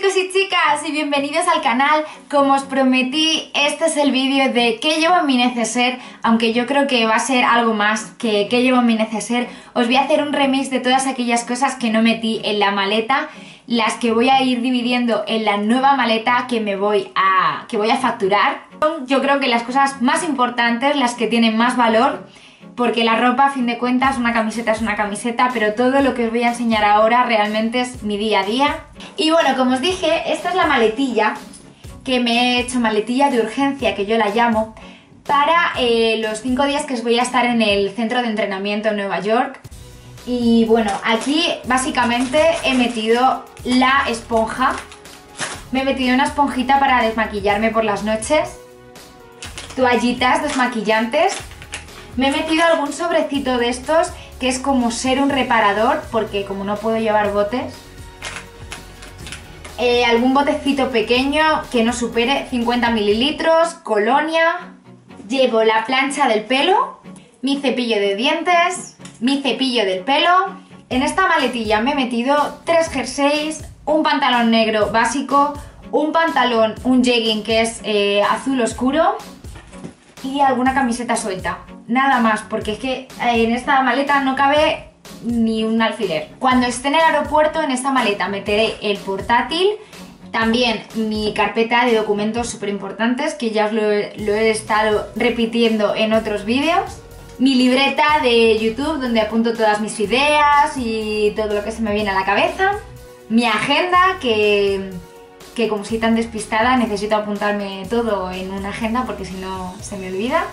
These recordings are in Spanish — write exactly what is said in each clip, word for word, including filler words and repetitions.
chicos y chicas y bienvenidos al canal. Como os prometí, este es el vídeo de qué llevo en mi neceser, aunque yo creo que va a ser algo más que qué llevo en mi neceser. Os voy a hacer un remix de todas aquellas cosas que no metí en la maleta, las que voy a ir dividiendo en la nueva maleta que me voy a, que voy a facturar. Son, yo creo que las cosas más importantes, las que tienen más valor, porque la ropa, a fin de cuentas, una camiseta es una camiseta, pero todo lo que os voy a enseñar ahora realmente es mi día a día. Y bueno, como os dije, esta es la maletilla, que me he hecho maletilla de urgencia, que yo la llamo, para eh, los cinco días que os voy a estar en el centro de entrenamiento en Nueva York. Y bueno, aquí básicamente he metido la esponja. Me he metido una esponjita para desmaquillarme por las noches, toallitas desmaquillantes. Me he metido algún sobrecito de estos que es como ser un reparador, porque como no puedo llevar botes, eh, algún botecito pequeño que no supere cincuenta mililitros, colonia. Llevo la plancha del pelo, mi cepillo de dientes, mi cepillo del pelo. En esta maletilla me he metido tres jerseys, un pantalón negro básico, un pantalón, un jegging que es eh, azul oscuro y alguna camiseta suelta. Nada más, porque es que en esta maleta no cabe ni un alfiler. Cuando esté en el aeropuerto, en esta maleta meteré el portátil, también mi carpeta de documentos súper importantes, que ya os lo he, lo he estado repitiendo en otros vídeos, mi libreta de YouTube donde apunto todas mis ideas y todo lo que se me viene a la cabeza, mi agenda, que, que como soy tan despistada necesito apuntarme todo en una agenda porque si no se me olvida.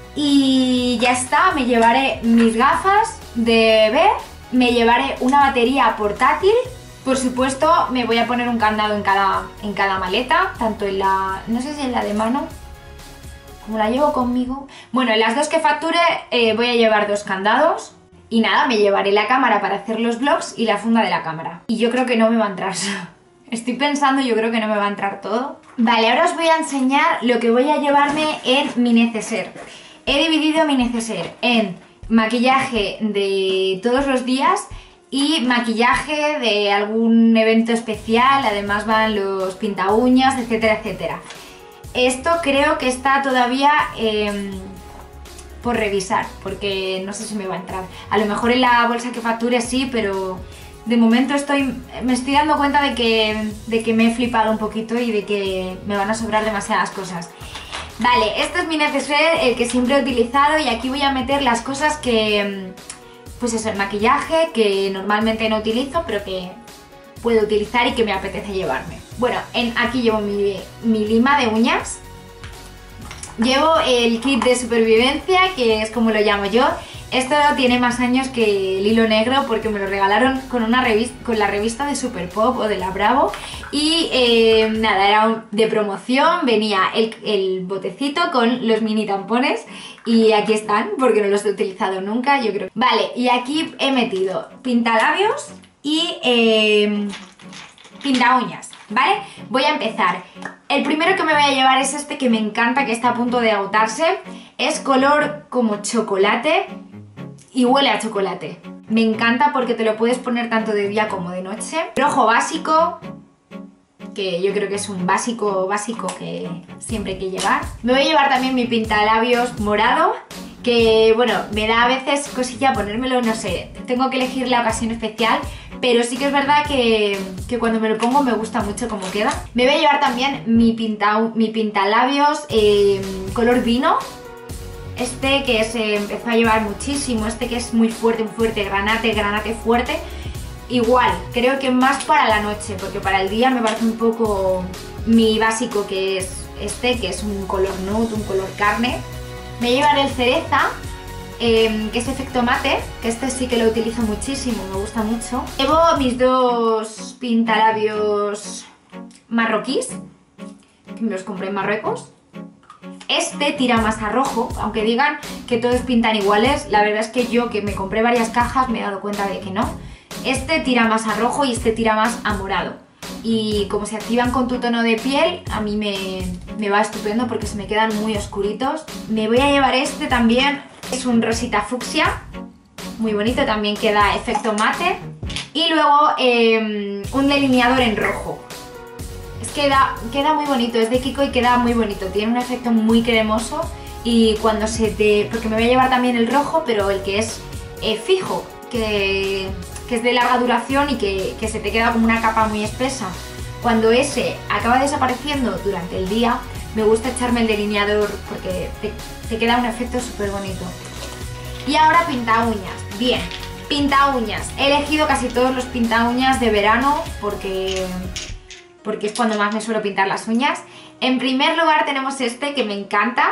Y ya está, me llevaré mis gafas de ver, me llevaré una batería portátil, por supuesto me voy a poner un candado en cada, en cada maleta, tanto en la, no sé si en la de mano, como la llevo conmigo. Bueno, en las dos que facture eh, voy a llevar dos candados y nada, me llevaré la cámara para hacer los vlogs y la funda de la cámara. Y yo creo que no me va a entrar, estoy pensando, yo creo que no me va a entrar todo. Vale, ahora os voy a enseñar lo que voy a llevarme en mi neceser. He dividido mi neceser en maquillaje de todos los días y maquillaje de algún evento especial, además van los pinta uñas, etcétera, etcétera. Esto creo que está todavía eh, por revisar, porque no sé si me va a entrar. A lo mejor en la bolsa que facture sí, pero de momento estoy, me estoy dando cuenta de que, de que me he flipado un poquito y de que me van a sobrar demasiadas cosas. Vale, este es mi neceser, el que siempre he utilizado, y aquí voy a meter las cosas que, pues eso, el maquillaje, que normalmente no utilizo, pero que puedo utilizar y que me apetece llevarme. Bueno, en, aquí llevo mi, mi lima de uñas, llevo el kit de supervivencia, que es como lo llamo yo. Esto tiene más años que el hilo negro porque me lo regalaron con, una revista, con la revista de Super Pop o de la Bravo y eh, nada, era un, de promoción, venía el, el botecito con los mini tampones y aquí están porque no los he utilizado nunca, yo creo. Vale, y aquí he metido pintalabios y eh, pinta uñas, ¿vale? Voy a empezar. El primero que me voy a llevar es este que me encanta, que está a punto de agotarse. Es color como chocolate y huele a chocolate. Me encanta porque te lo puedes poner tanto de día como de noche. Rojo básico, que yo creo que es un básico básico que siempre hay que llevar. Me voy a llevar también mi pintalabios morado, que bueno, me da a veces cosilla ponérmelo, no sé, tengo que elegir la ocasión especial, pero sí que es verdad que, que cuando me lo pongo me gusta mucho cómo queda. Me voy a llevar también mi, pinta, mi pintalabios eh, color vino. Este que se empezó a llevar muchísimo, este que es muy fuerte, muy fuerte, granate, granate fuerte. Igual, creo que más para la noche, porque para el día me parece un poco mi básico, que es este, que es un color nude, un color carne. Me llevaré el cereza, eh, que es efecto mate, que este sí que lo utilizo muchísimo, me gusta mucho. Llevo mis dos pintalabios marroquíes, que me los compré en Marruecos. Este tira más a rojo, aunque digan que todos pintan iguales, la verdad es que yo, que me compré varias cajas, me he dado cuenta de que no. Este tira más a rojo y este tira más a morado. Y como se activan con tu tono de piel, a mí me, me va estupendo porque se me quedan muy oscuritos. Me voy a llevar este también, es un rosita fucsia, muy bonito, también queda efecto mate. Y luego eh, un delineador en rojo. queda, queda muy bonito, es de Kiko y queda muy bonito, tiene un efecto muy cremoso y cuando se te... porque me voy a llevar también el rojo, pero el que es eh, fijo, que, que es de larga duración y que, que se te queda como una capa muy espesa. Cuando ese acaba desapareciendo durante el día, me gusta echarme el delineador porque te, te queda un efecto súper bonito. Y ahora pinta uñas. Bien, pinta uñas. He elegido casi todos los pinta uñas de verano porque, porque es cuando más me suelo pintar las uñas. En primer lugar tenemos este que me encanta.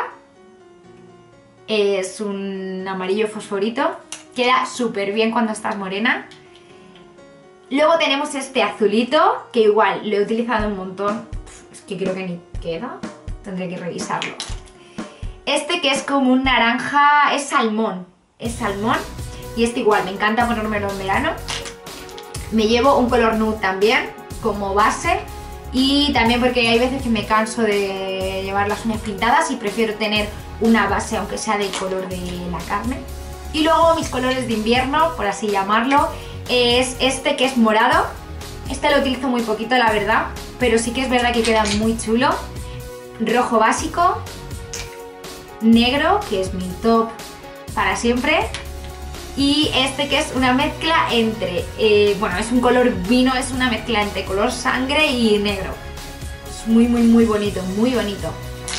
Es un amarillo fosforito. Queda súper bien cuando estás morena. Luego tenemos este azulito, que igual lo he utilizado un montón. Es que creo que ni queda. Tendré que revisarlo. Este que es como un naranja, es salmón. Es salmón. Y este igual, me encanta ponérmelo en verano. Me llevo un color nude también, como base. Y también porque hay veces que me canso de llevar las uñas pintadas y prefiero tener una base, aunque sea del color de la carne. Y luego mis colores de invierno, por así llamarlo, es este que es morado. Este lo utilizo muy poquito, la verdad, pero sí que es verdad que queda muy chulo. Rojo básico, negro, que es mi top para siempre, y este que es una mezcla entre, eh, bueno, es un color vino, es una mezcla entre color sangre y negro. Es muy, muy, muy bonito, muy bonito.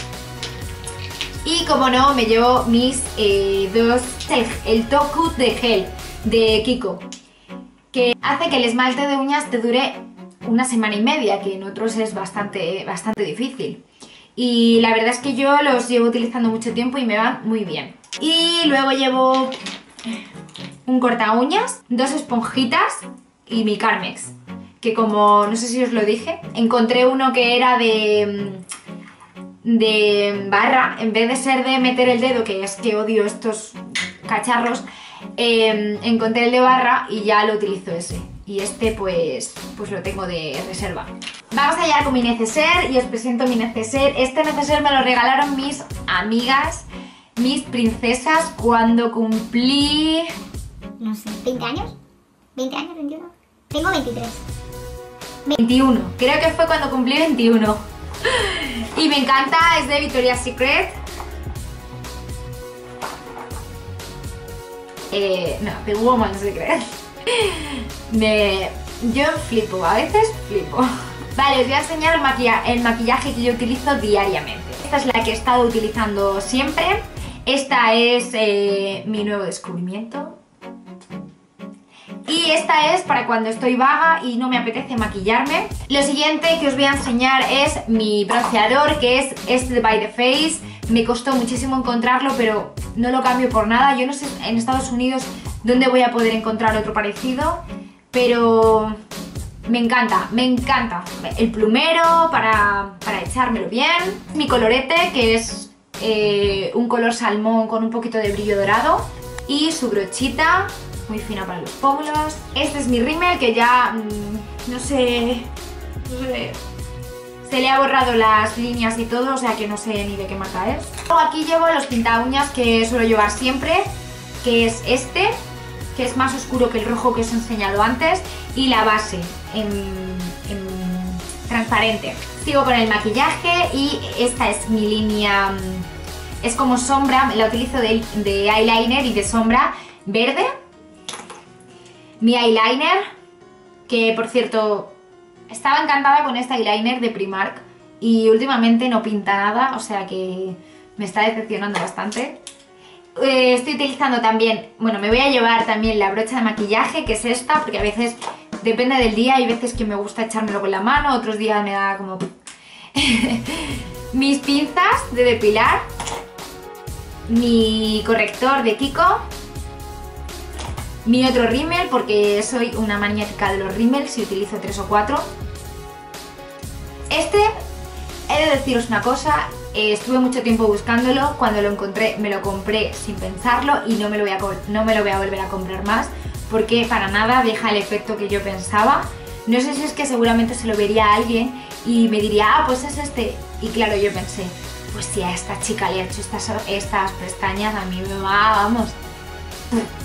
Y como no, me llevo mis eh, dos, el, el top coat de gel de Kiko, que hace que el esmalte de uñas te dure una semana y media, que en otros es bastante, bastante difícil. Y la verdad es que yo los llevo utilizando mucho tiempo y me van muy bien. Y luego llevo un corta uñas, dos esponjitas y mi Carmex, que como no sé si os lo dije, encontré uno que era de, de barra, en vez de ser de meter el dedo, que es que odio estos cacharros. Eh, encontré el de barra y ya lo utilizo ese. Y este pues, pues lo tengo de reserva. Vamos allá con mi neceser y os presento mi neceser. Este neceser me lo regalaron mis amigas, mis princesas, cuando cumplí... no sé, ¿veinte años? ¿veinte años, veintiuno? Tengo veintitrés. veintiuno, creo que fue cuando cumplí veintiuno. Y me encanta, es de Victoria's Secret. Eh, no, The Woman's Secret. Me, yo flipo, a veces flipo. Vale, os voy a enseñar el, maquilla, el maquillaje que yo utilizo diariamente. Esta es la que he estado utilizando siempre. Esta es eh, mi nuevo descubrimiento. Y esta es para cuando estoy vaga y no me apetece maquillarme. Lo siguiente que os voy a enseñar es mi bronceador, que es este de By The Face. Me costó muchísimo encontrarlo, pero no lo cambio por nada. Yo no sé en Estados Unidos dónde voy a poder encontrar otro parecido, pero me encanta, me encanta. El plumero para, para echármelo bien. Mi colorete, que es eh, un color salmón con un poquito de brillo dorado. Y su brochita, muy fina para los pómulos. Este es mi rímel, que ya, mmm, no sé, no sé... se le ha borrado las líneas y todo, o sea que no sé ni de qué marca es. Luego aquí llevo los pinta uñas que suelo llevar siempre, que es este, que es más oscuro que el rojo que os he enseñado antes, y la base en, en transparente. Sigo con el maquillaje y esta es mi línea, es como sombra, la utilizo de, de eyeliner y de sombra verde. Mi eyeliner, que por cierto... estaba encantada con este eyeliner de Primark y últimamente no pinta nada, o sea que me está decepcionando bastante. Eh, estoy utilizando también, bueno, me voy a llevar también la brocha de maquillaje, que es esta, porque a veces, depende del día, hay veces que me gusta echármelo con la mano, otros días me da como... Mis pinzas de depilar, mi corrector de Kiko, mi otro rímel, porque soy una maniática de los rímels y utilizo tres o cuatro. Este, he de deciros una cosa, eh, estuve mucho tiempo buscándolo, cuando lo encontré me lo compré sin pensarlo y no me lo voy a, no me lo voy a volver a comprar más, porque para nada deja el efecto que yo pensaba. No sé si es que seguramente se lo vería a alguien y me diría, ah, pues es este. Y claro, yo pensé, pues si a esta chica le ha hecho estas, estas pestañas, a mí me va, vamos...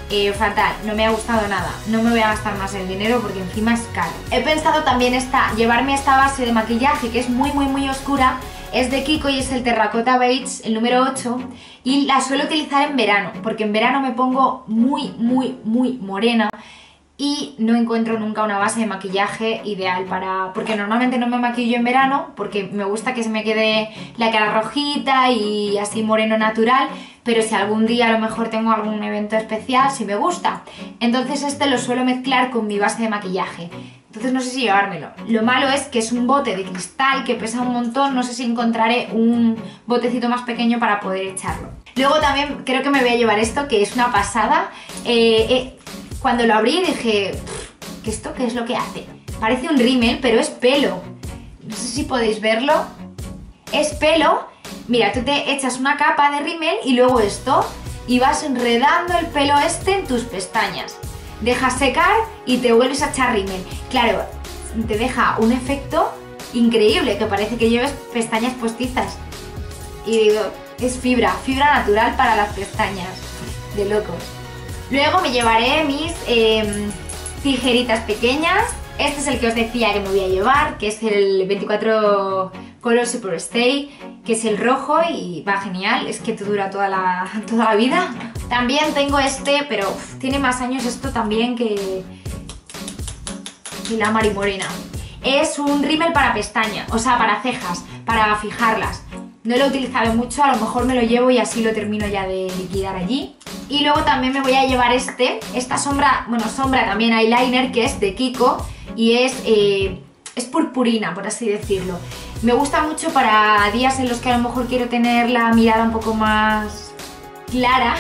Eh, fatal, no me ha gustado nada. No me voy a gastar más el dinero porque encima es caro. He pensado también esta, llevarme esta base de maquillaje que es muy muy muy oscura. Es de Kiko y es el Terracotta Beige, el número ocho. Y la suelo utilizar en verano, porque en verano me pongo muy muy muy morena. Y no encuentro nunca una base de maquillaje ideal para... Porque normalmente no me maquillo en verano, porque me gusta que se me quede la cara rojita y así moreno natural, pero si algún día a lo mejor tengo algún evento especial, sí me gusta. Entonces este lo suelo mezclar con mi base de maquillaje. Entonces no sé si llevármelo. Lo malo es que es un bote de cristal que pesa un montón, no sé si encontraré un botecito más pequeño para poder echarlo. Luego también creo que me voy a llevar esto, que es una pasada. Eh... eh Cuando lo abrí dije, ¿qué esto qué es lo que hace? Parece un rímel, pero es pelo. No sé si podéis verlo. Es pelo. Mira, tú te echas una capa de rímel y luego esto, y vas enredando el pelo este en tus pestañas. Dejas secar y te vuelves a echar rímel. Claro, te deja un efecto increíble, que parece que lleves pestañas postizas. Y digo, es fibra, fibra natural para las pestañas. De locos. Luego me llevaré mis eh, tijeritas pequeñas. Este es el que os decía que me voy a llevar, que es el veinticuatro Color Superstay, que es el rojo y va genial, es que te dura toda la, toda la vida. También tengo este, pero uf, tiene más años esto también que, que la Marimorena. Es un rímel para pestañas, o sea, para cejas, para fijarlas. No lo he utilizado mucho, a lo mejor me lo llevo y así lo termino ya de liquidar allí. Y luego también me voy a llevar este, esta sombra, bueno, sombra también eyeliner, que es de Kiko y es, eh, es purpurina, por así decirlo. Me gusta mucho para días en los que a lo mejor quiero tener la mirada un poco más clara.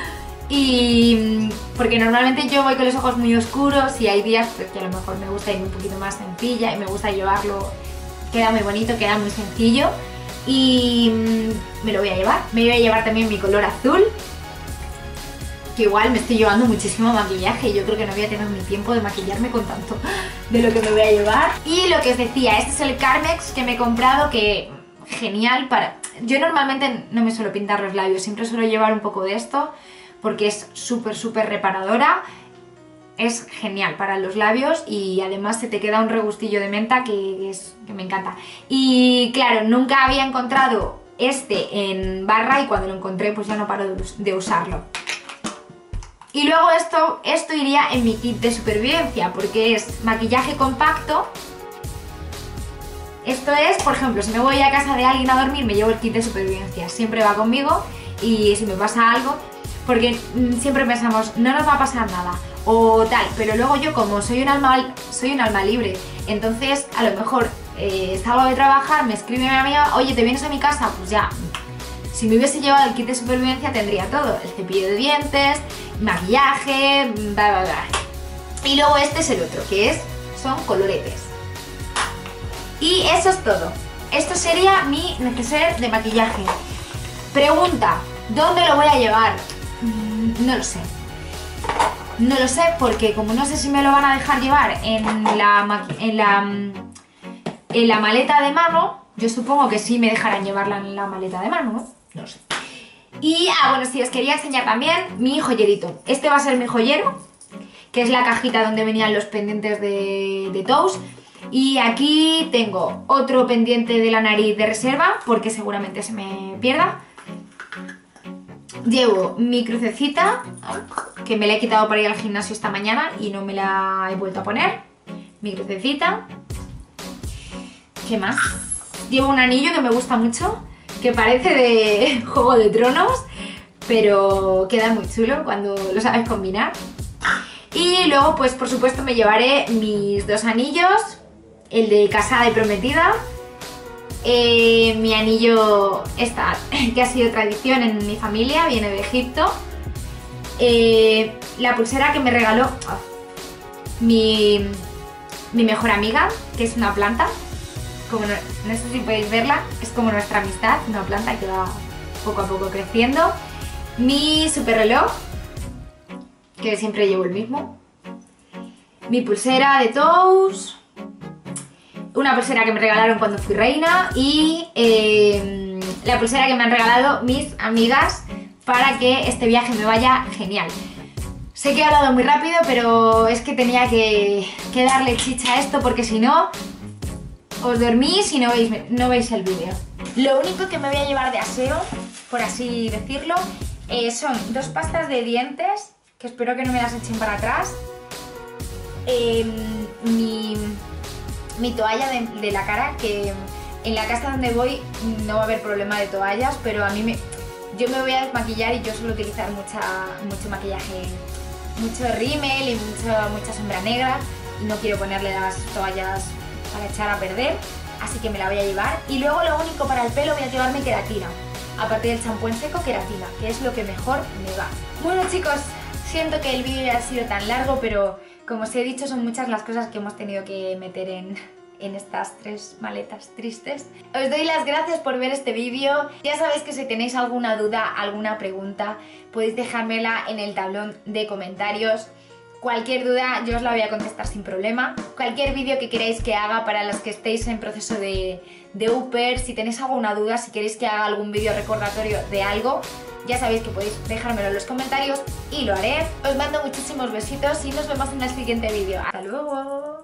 Y porque normalmente yo voy con los ojos muy oscuros y hay días pues, que a lo mejor me gusta ir un poquito más sencilla y me gusta llevarlo, queda muy bonito, queda muy sencillo. Y me lo voy a llevar. Me voy a llevar también mi color azul, que igual me estoy llevando muchísimo maquillaje y yo creo que no voy a tener ni tiempo de maquillarme con tanto de lo que me voy a llevar. Y lo que os decía, este es el Carmex que me he comprado, que genial para... Yo normalmente no me suelo pintar los labios, siempre suelo llevar un poco de esto porque es súper súper reparadora. Es genial para los labios y además se te queda un regustillo de menta que, es, que me encanta. Y claro, nunca había encontrado este en barra y cuando lo encontré pues ya no paro de, de usarlo. Y luego esto, esto iría en mi kit de supervivencia porque es maquillaje compacto. Esto es, por ejemplo, si me voy a casa de alguien a dormir me llevo el kit de supervivencia. Siempre va conmigo y si me pasa algo, porque siempre pensamos, no nos va a pasar nada o tal, pero luego yo como soy un alma, soy un alma libre, entonces a lo mejor eh, salgo de trabajar, me escribe mi amiga, oye, ¿te vienes a mi casa? Pues ya, si me hubiese llevado el kit de supervivencia tendría todo, el cepillo de dientes, maquillaje, bla bla bla. Y luego este es el otro, que es, son coloretes. Y eso es todo. Esto sería mi neceser de maquillaje. Pregunta, ¿dónde lo voy a llevar? No lo sé. No lo sé porque como no sé si me lo van a dejar llevar en la, en la, en la maleta de mano, yo supongo que sí me dejarán llevarla en la maleta de mano, ¿no? No lo sé. Y, ah, bueno, sí, os quería enseñar también mi joyerito. Este va a ser mi joyero, que es la cajita donde venían los pendientes de, de Tous. Y aquí tengo otro pendiente de la nariz de reserva, porque seguramente se me pierda. Llevo mi crucecita, que me la he quitado para ir al gimnasio esta mañana y no me la he vuelto a poner. Mi crucecita. ¿Qué más? Llevo un anillo que me gusta mucho, que parece de Juego de Tronos, pero queda muy chulo cuando lo sabes combinar. Y luego, pues por supuesto me llevaré mis dos anillos, el de casada y prometida, eh, mi anillo esta, que ha sido tradición en mi familia, viene de Egipto, eh, la pulsera que me regaló oh, mi, mi mejor amiga, que es una planta, como no, no sé si podéis verla, es como nuestra amistad, una planta que va poco a poco creciendo, mi super reloj, que siempre llevo el mismo, mi pulsera de Tous, una pulsera que me regalaron cuando fui reina y eh, la pulsera que me han regalado mis amigas para que este viaje me vaya genial. Sé que he hablado muy rápido, pero es que tenía que, que darle chicha a esto porque si no, os dormís y no veis, no veis el vídeo. Lo único que me voy a llevar de aseo, por así decirlo, eh, son dos pastas de dientes, que espero que no me las echen para atrás, eh, mi, mi toalla de, de la cara, que en la casa donde voy no va a haber problema de toallas, pero a mí me, yo me voy a desmaquillar y yo suelo utilizar mucha, mucho maquillaje, mucho rímel y mucho, mucha sombra negra y no quiero ponerle las toallas para echar a perder, así que me la voy a llevar. Y luego lo único para el pelo voy a llevarme queratina, aparte del champú en seco, queratina, que es lo que mejor me va. Bueno chicos, siento que el vídeo ya ha sido tan largo, pero como os he dicho son muchas las cosas que hemos tenido que meter en... en estas tres maletas tristes. Os doy las gracias por ver este vídeo. Ya sabéis que si tenéis alguna duda, alguna pregunta, podéis dejármela en el tablón de comentarios. Cualquier duda yo os la voy a contestar sin problema. Cualquier vídeo que queráis que haga para los que estéis en proceso de, de U P E R, si tenéis alguna duda, si queréis que haga algún vídeo recordatorio de algo, ya sabéis que podéis dejármelo en los comentarios y lo haré. Os mando muchísimos besitos y nos vemos en el siguiente vídeo. ¡Hasta luego!